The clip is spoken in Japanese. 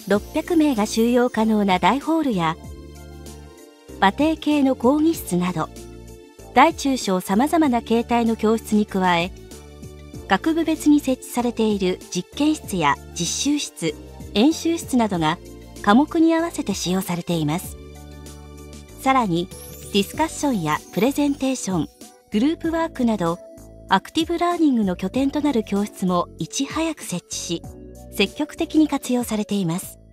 600名が収容可能な大ホールや馬蹄形の講義室など、大中小さまざまな形態の教室に加え、学部別に設置されている実験室や実習室、演習室などが科目に合わせて使用されています。さらに、ディスカッションやプレゼンテーション、グループワークなど、アクティブラーニングの拠点となる教室もいち早く設置し、積極的に活用されています。